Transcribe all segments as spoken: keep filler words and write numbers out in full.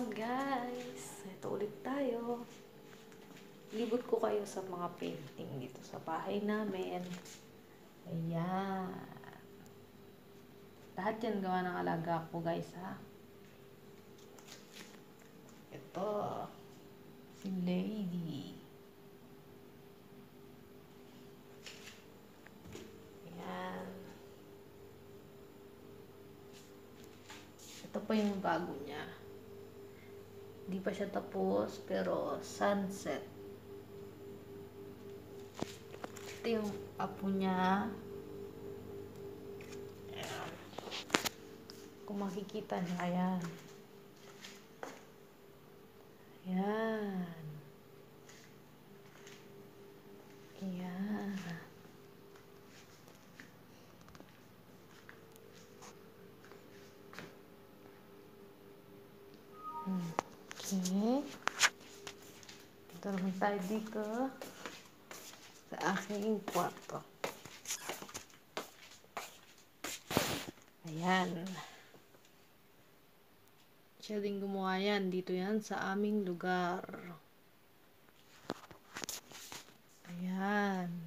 around guys, ito ulit tayo. Libot ko kayo sa mga painting dito sa bahay namin. Ayan. Lahat yan gawa ng alaga ko guys ha. Ito. Si Lady. Ayan. Ito pa yung bago niya. Hindi pa siya tapos pero sunset. Ito yung apo niya. Ayan. Kung makikita niya, ayan. Ayan. Ayan. Okay. Ito naman tayo dito sa aking kwarto. Ayan. Siya din gumawa yan. Dito yan sa aming lugar. Ayan.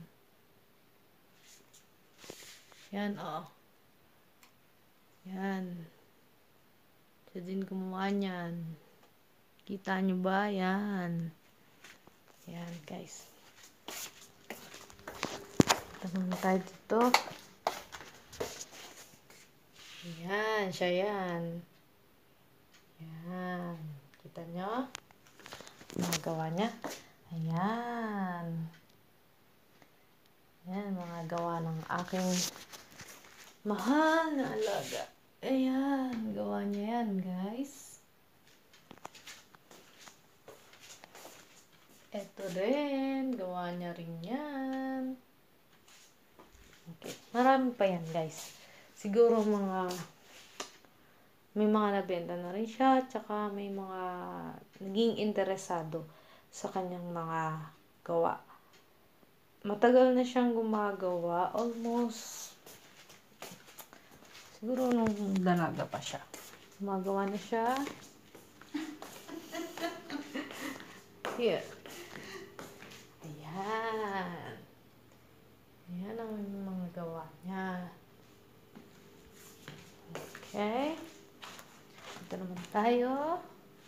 Yan oh. Yan. Siya din gumawa niyan. Kita nyo ba? Yan. Yan guys. Ito naman tayo dito. Ayan. Siya yan. Ayan. Kita nyo? Mga gawa niya. Ayan. Ayan. Mga gawa ng aking mahal na alaga. Ayan. Gawa niya yan guys. Ito rin. Gawa niya rin yan. Okay. Marami pa yan guys. Siguro mga may mga nabenta na rin siya. Tsaka may mga naging interesado sa kanyang mga gawa. Matagal na siyang gumagawa. Almost siguro nung dalaga pa siya. Gumagawa na siya. Here. Ayan. Ayan ang mga gawa niya. Okay. Ito naman tayo.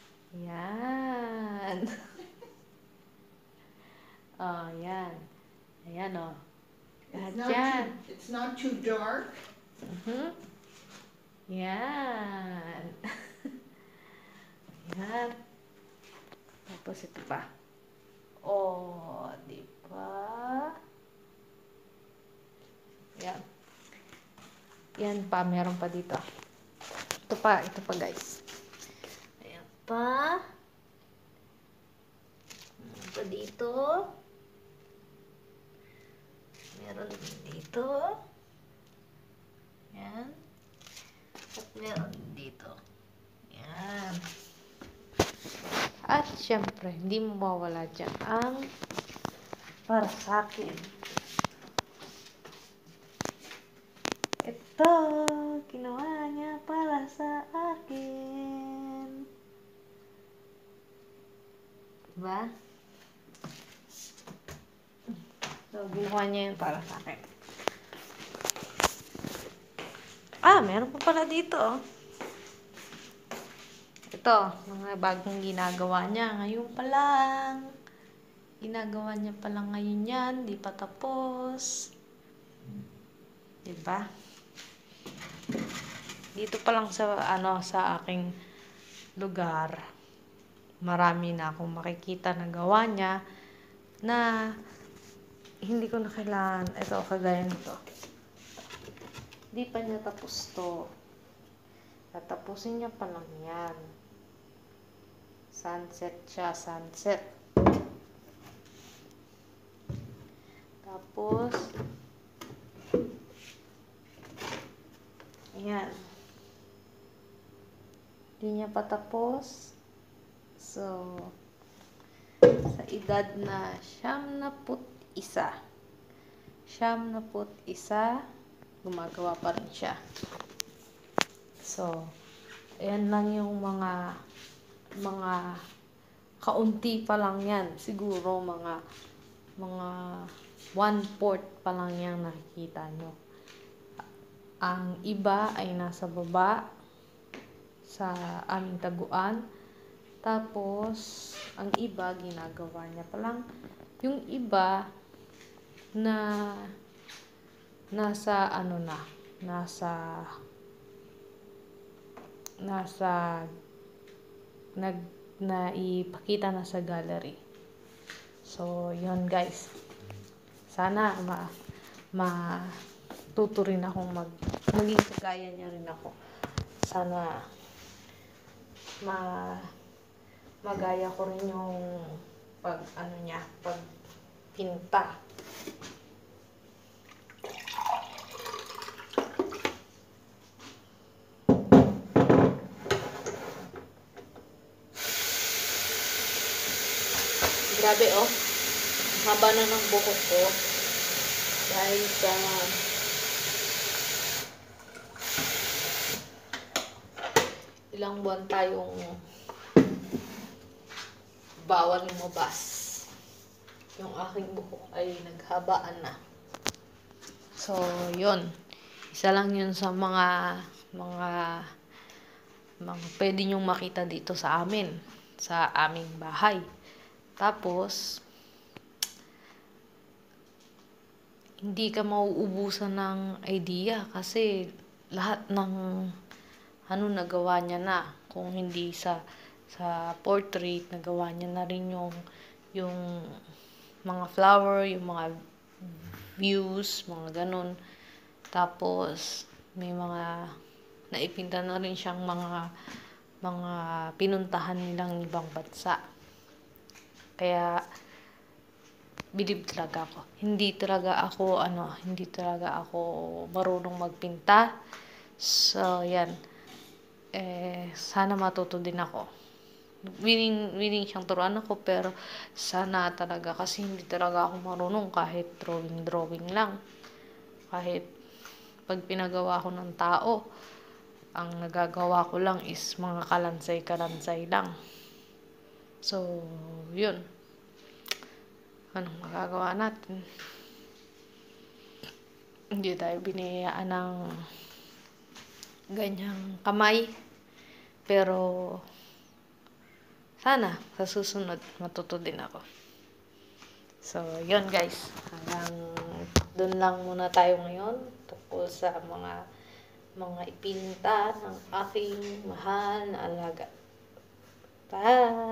Ayan. Oh, ayan. Ayan, oh. Lahat yan. It's not too dark. Uh-huh. Yan. Yan. Tapos ito pa. Oh, di ba? Yan. Yan pa, meron pa dito. Ito pa, ito pa guys. Ayan pa. Meron pa dito. Meron dito. Yan. At meron dito. Yan. At syempre, hindi mo mawala dyan ang para sa akin. Ito, ginawa niya para sa akin. Diba? So, ginawa niya yun para sa akin. Ah, meron pa pala dito. Ito, mga bagong ginagawa niya. Ngayon pa lang. Ginagawa niya pa lang ngayon yan. Di pa tapos. Diba? Dito pa lang sa, ano, sa aking lugar. Marami na akong makikita na gawa niya na hindi ko na kailangan. Ito, kagaya nito. Di pa niya tapos to. Tatapusin niya pa lang yan. Sunset siya, sunset. Tapos, ayan. Di niya pa tapos. So, sa edad na siyam na put isa. Siyam na put isa, gumagawa pa rin siya. So, ayan lang yung mga mga kaunti pa lang yan. Siguro mga mga one-fourth pa lang yan nakikita nyo. Ang iba ay nasa baba sa aming taguan. Tapos, ang iba ginagawa niya pa lang. Yung iba na nasa ano na, nasa nasa nag naipakita na sa gallery. So, yun guys. Sana ma matuto rin akong mag maging kagaya niya rin ako. Sana ma magaya ko rin yung pag ano niya, pag pinta. Grabe oh, haba na ng buhok ko dahil sa ilang buwan tayong bawal lumabas. Yung aking buhok ay naghabaan na. So, yun. Isa lang yun sa mga mga mga pwede nyong makita dito sa amin, sa aming bahay. Tapos, hindi ka mauubusan ng idea kasi lahat ng ano nagawa niya na. Kung hindi sa sa portrait, nagawa niya na rin yung yung mga flower, yung mga views, mga ganun. Tapos, may mga naipinta na rin siyang mga mga pinuntahan nilang ibang bansa. Kaya, believe talaga ako. Hindi talaga ako, ano, hindi talaga ako marunong magpinta. So, yan. Eh, sana matuto din ako. Willing, willing siyang turuan ako, pero sana talaga, kasi hindi talaga ako marunong kahit drawing-drawing lang. Kahit pag pinagawa ko ng tao, ang nagagawa ko lang is mga kalansay-kalansay lang. So, yun. Anong magagawa natin? Hindi tayo biniyayaan ng ganyang kamay. Pero, sana, sa susunod, matuto din ako. So, yun guys. Hanggang dun lang muna tayo ngayon tungkol sa mga mga ipinta ng aking mahal na alaga. Bye!